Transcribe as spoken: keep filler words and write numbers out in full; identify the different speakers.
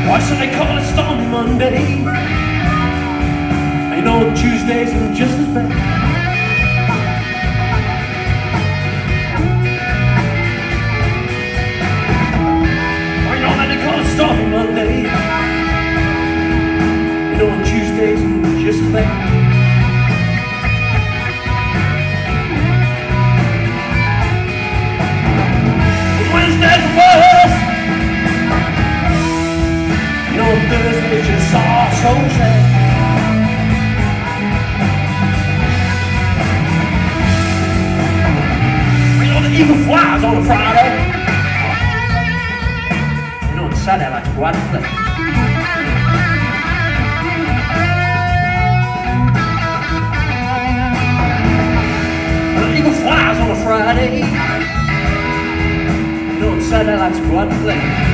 Speaker 1: Why should they call it Stormy Monday? I know Tuesdays are just as bad. I know that they call it Stormy Monday. I know Tuesdays are just as bad. Wednesdays are worse. You know Thursdays just are so sad. You know the eagle flies on a Friday. You know on Saturday I like to go out and play. The eagle flies on a Friday. You know on Saturday I like to go out and play.